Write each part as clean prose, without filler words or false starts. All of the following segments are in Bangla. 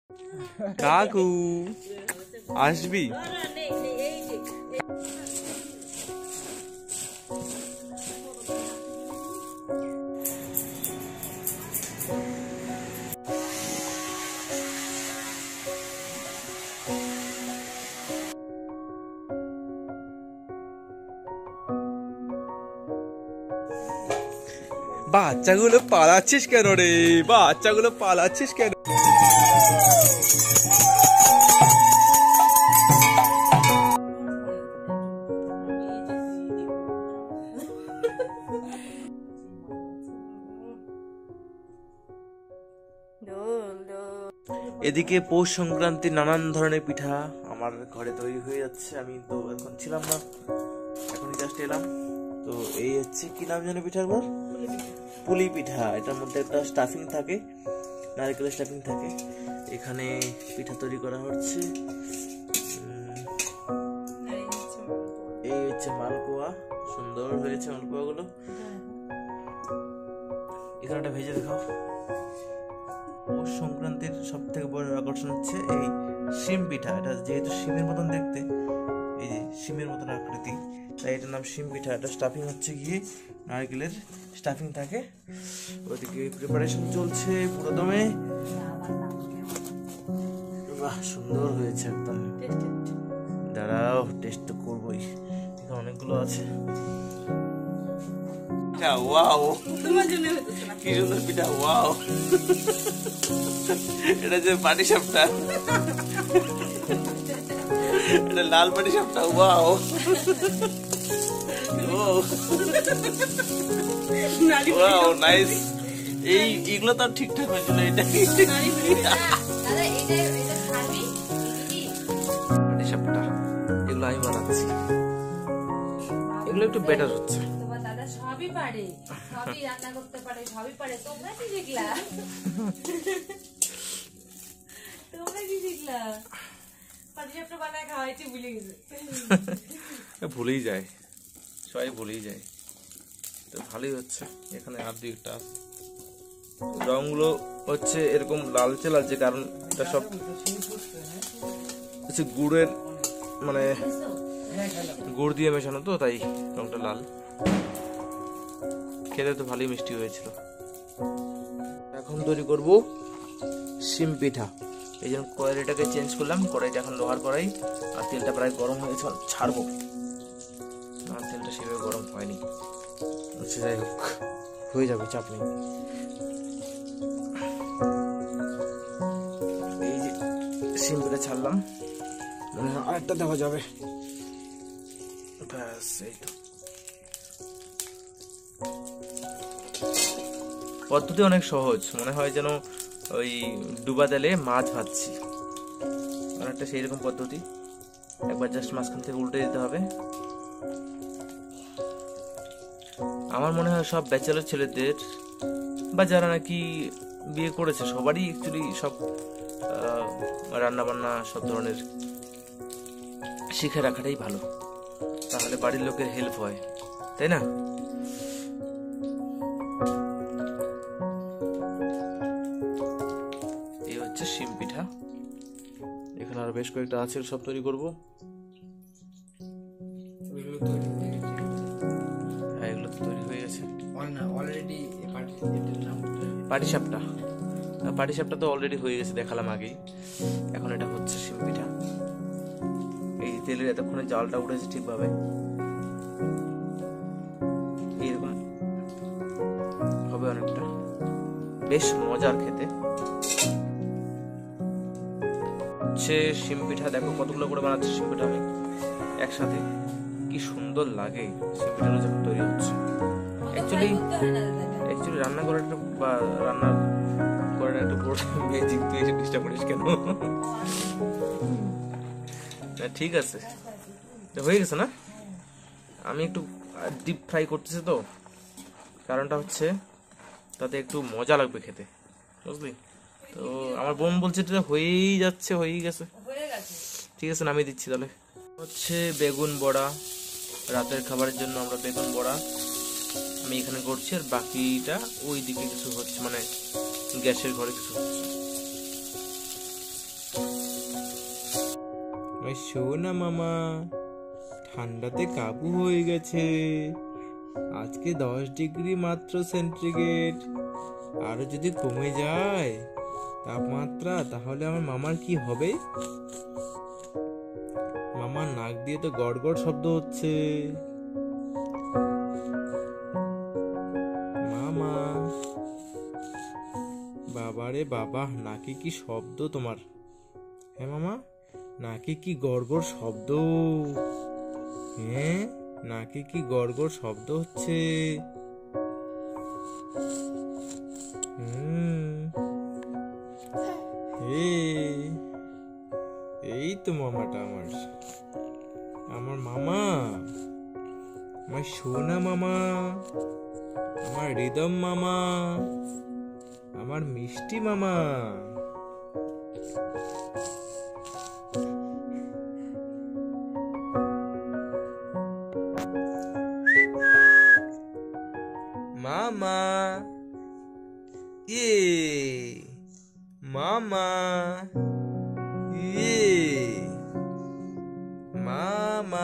কাকু আসবি? বাচ্চাগুলো পালাচ্ছিস কেন রে? বাচ্চাগুলো পালাচ্ছিস কেন? এদিকে পৌষ সংক্রান্তির নানান ধরনের পিঠা আমার ঘরে তৈরি হয়ে যাচ্ছে। আমি তো এখন ছিলাম না, এখন জাস্ট এলাম। তো এই হচ্ছে কি নাম জানো পিঠাগুলোর? পুলি পিঠা। এটার মধ্যে একটা স্টাফিং থাকে, নারকেলের স্টাফিং থাকে। এখানে পিঠা তৈরি করা হচ্ছে। এই হচ্ছে মালপোয়া, সুন্দর হয়েছে মালপোয়া গুলো। এখানে একটা ভেজে দেখাও। পৌষ সংক্রান্তির সব থেকে বড় আকর্ষণ হচ্ছে এই শিম পিঠা। এটা যেহেতু শিমের মতন দেখতে, এই যে শিমের মতন আকৃতি, তাই এটার নাম শিম পিঠা। এটা স্টাফিং হচ্ছে গিয়ে নারকেলের স্টাফিং থাকে। ওদিকে প্রিপারেশন চলছে পুরো দমে। বাহ, সুন্দর হয়েছে একদম। দাঁড়াও, টেস্ট তো করবোই, এখানে অনেকগুলো আছে। ওয়াও, কি সুন্দর পিঠা! ওয়াও, এটা যে পাটিসাপটা, এটা লাল পাটিসাপটা। Wow, wow, nice. এইগুলো তো ঠিকঠাক হয়েছিল। এটা পাটিসাপটা, এগুলো আমি বানাচ্ছি। এগুলো একটু বেটার হচ্ছে। সবই পারে, সবই রান্না করতে পারে, সবই পারে। তোমরা কি শিখলা? তোমরা কি শিখলা? পাটিসাপটা বানায় খাওয়াইতে ভুলে গেছে। ভুলেই যায়, সবাই ভুলেই যায়। তো ভালোই হচ্ছে। এখানে আর দুইটা রংগুলো হচ্ছে এরকম লালচে লালচে, কারণ এটা সব হচ্ছে গুড়ের, মানে গুড় দিয়ে মেশানো, তো তাই রংটা লাল। খেতে তো ভালোই মিষ্টি হয়েছিল। এখন তৈরি করব শিম পিঠা। এই জন্য কড়াইটাকে চেঞ্জ করলাম। কড়াইটা এখন লোহার কড়াই, আর তেলটা প্রায় গরম হয়েছে, ছাড়বো। আর তেলটা সেভাবে গরম হয়নি। আচ্ছা, যাই হোক, হয়ে যাবে, চাপ নেই। এই যে শিম পিঠা ছাড়লাম, মনে হয় আরেকটা দেওয়া যাবে। ব্যাস, এই তো। পদ্ধতি অনেক সহজ, মনে হয় যেন ওই ডুবা তেলে মাছ ভাজছি, অনেকটা সেই রকম পদ্ধতি। একবার জাস্ট মাঝখান থেকে উল্টে দিতে হবে। আমার মনে হয় সব ব্যাচেলর ছেলেদের বা যারা নাকি বিয়ে করেছে সবারই অ্যাকচুয়ালি সব রান্না বান্না সব ধরনের শিখে রাখাটাই ভালো, তাহলে বাড়ির লোকের হেল্প হয়, তাই না? এই হচ্ছে শিম পিঠা। এখানে আরো বেশ কয়েকটা আছে, সব তৈরি করবো। হ্যাঁ, এগুলো তো তৈরি হয়ে গেছে অলরেডি। পাটিসাপটা, পাটিসাপটা তো অলরেডি হয়ে গেছে, দেখালাম আগেই। এখন এটা হচ্ছে শিম পিঠা। এই তেলের এতক্ষণে জালটা উঠেছে ঠিকভাবে, এইরকম হবে অনেকটা, বেশ মজার খেতে। হচ্ছে শিম পিঠা। দেখো কতগুলো করে বানাচ্ছে শিম পিঠা আমি একসাথে, কি সুন্দর লাগে শিম পিঠাটা যখন তৈরি হচ্ছে। অ্যাকচুয়ালি রান্না করাটা বা রান্না করাটা একটু বড় ম্যাজিক। তুই এসে ডিস্টার্ব করিস কেন? ঠিক আছে, হয়ে গেছে না? আমি একটু ডিপ ফ্রাই করতেছি, তো কারণটা হচ্ছে তাতে একটু মজা লাগবে খেতে, বুঝলি? তো আমার বোন বলছে এটা হয়েই যাচ্ছে, হয়েই গেছে। ঠিক আছে, নামিয়ে দিচ্ছি তাহলে। হচ্ছে বেগুন বড়া, রাতের খাবারের জন্য আমরা বেগুন বড়া আমি এখানে করছি, আর বাকিটা ওই দিকে কিছু হচ্ছে, মানে গ্যাসের ঘরে কিছু হচ্ছে। আমার সোনা মামা ঠান্ডাতে কাবু হয়ে গেছে। আজকে 10 ডিগ্রি মাত্র সেন্টিগ্রেড। আরো যদি কমে যায় তাপমাত্রা, তাহলে আমার মামার কি হবে? মামার নাক দিয়ে তো গড়গড় শব্দ হচ্ছে। মামা, বাবারে বাবা, নাকে কি শব্দ তোমার! হ্যাঁ মামা, নাকে কি গড়গড় শব্দ! হ্যাঁ, নাকে কি গড়গড় শব্দ হচ্ছে! এই তো মামাটা আমার, আমার মামা, আমার সোনা মামা, আমার হৃদম মামা, আমার মিষ্টি মামা। মামা, মামা, মামা,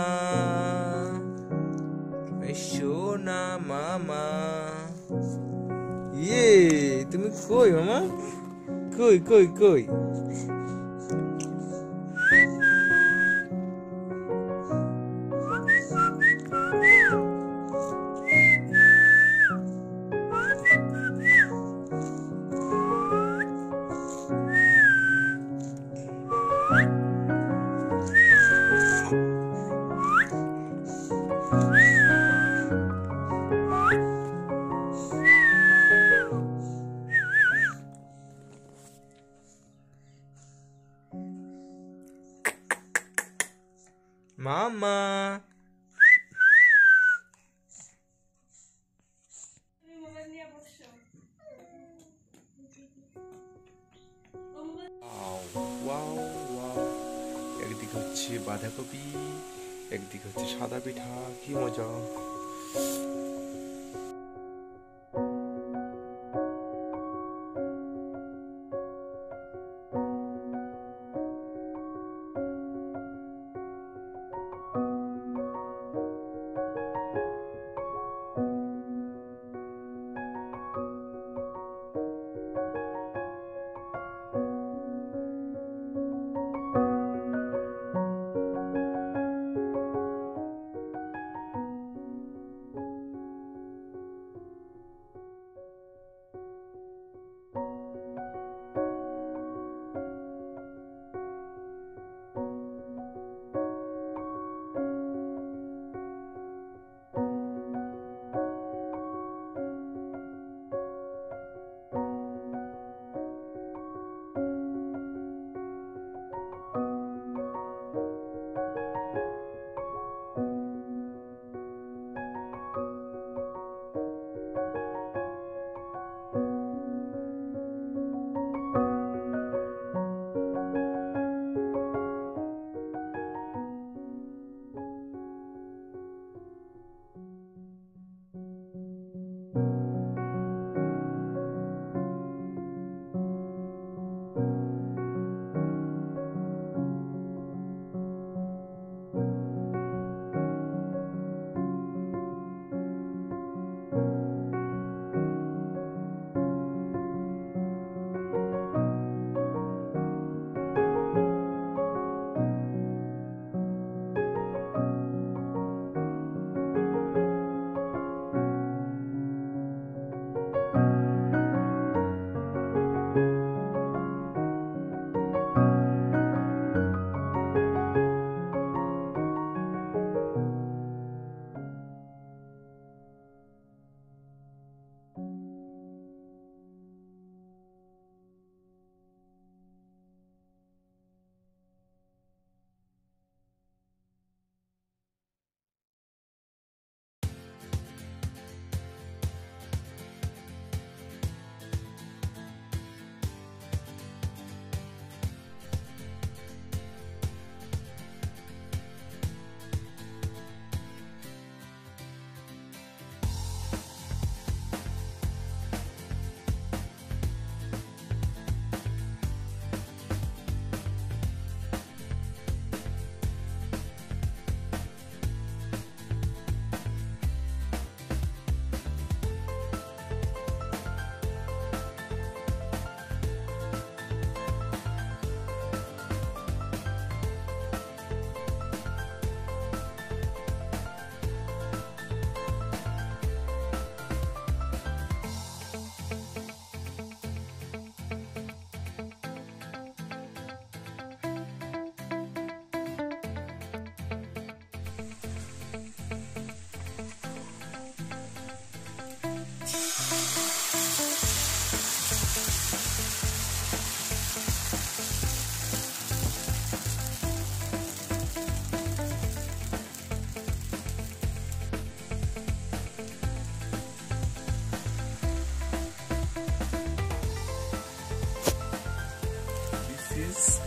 সোনা মামা। তুমি কই মামা? কই কই কই? মামা, একদিকে হচ্ছে বাঁধাকপি, একদিকে হচ্ছে সাদা পিঠা, কি মজা!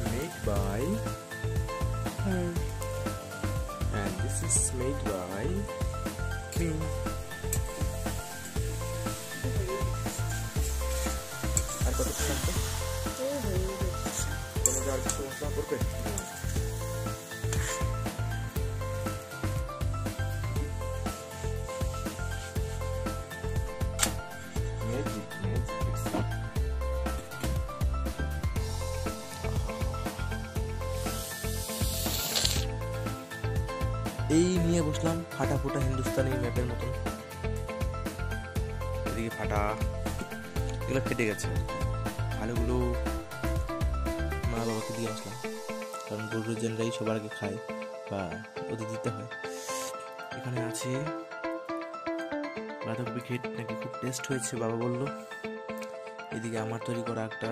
made by her, and this is made by me. আর কত থাকবে? তোমাদের আর কিছু মশলা করবে? এই নিয়ে বসলাম ফাটা ফুটা হিন্দুস্তানি ম্যাপের মতন। এদিকে ফাটা, এগুলো ফেটে গেছে। আলুগুলো মা বাবাকে দিয়ে আসলাম, কারণ গুরুজনরাই সবার আগে খায় বা ওদের দিতে হয়। এখানে আছে বাঁধাকপি, খেট নাকি খুব টেস্ট হয়েছে বাবা বলল। এদিকে আমার তৈরি করা একটা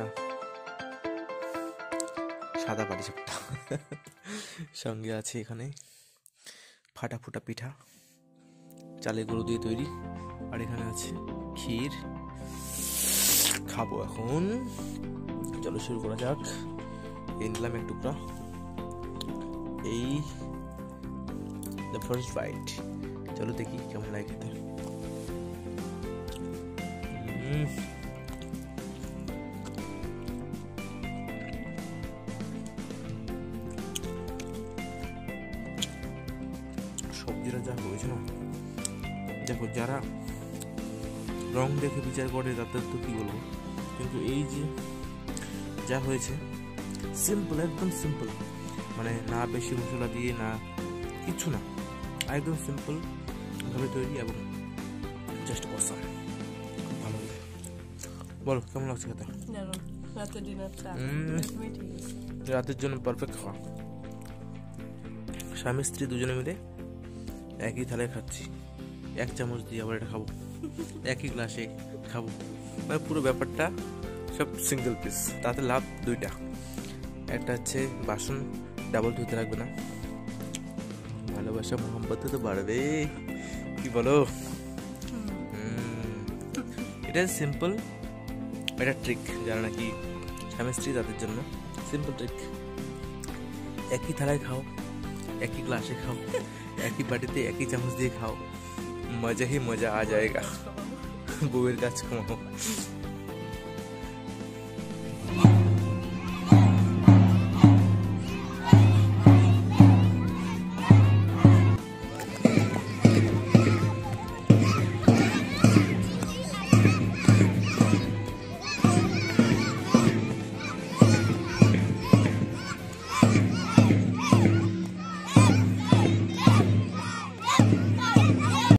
সাদা পাটিসাপটা, সঙ্গে আছে এখানে ফাটা ফুটা পিঠা, চালের গুঁড়ো দিয়ে তৈরি। আর এখানে আছে ক্ষীর। খাবো এখন, চলো শুরু করা যাক। এই নিলাম এক টুকরা, এই দ্য ফার্স্ট বাইট। চলো দেখি কেমন লাগে খেতে। সবজিরা যা হয়েছে না, দেখো যারা রং দেখে বিচার করে তাদের তো কি বলবো, কিন্তু এই যে যা হয়েছে সিম্পল, একদম সিম্পল, মানে না বেশি মশলা দিয়ে, না কিছু না, একদম সিম্পল ভাবে তৈরি এবং জাস্ট অসাম। খুব ভালো লাগে। বলো কেমন লাগছে খেতে? রাতের জন্য পারফেক্ট খাওয়া। স্বামী স্ত্রী দুজনে মিলে একই থালায় খাচ্ছি, এক চামচ দিয়ে আবার এটা খাবো, একই গ্লাসে খাবো, মানে পুরো ব্যাপারটা সব সিঙ্গেল পিস। তাতে লাভ দুইটা, একটা হচ্ছে বাসন ডাবল ধুতে লাগবে না, ভালোবাসা মোহাম্মত তো বাড়বে, কি বলো? এটা সিম্পল, এটা ট্রিক, যারা নাকি স্বামী স্ত্রী তাদের জন্য সিম্পল ট্রিক। একই থালায় খাও, একই গ্লাসে খাও, একই বাটিতে একই চামচ দিয়ে খাও, মজা ही মজা आ जाएगा। বউয়ের কাজ কমাও।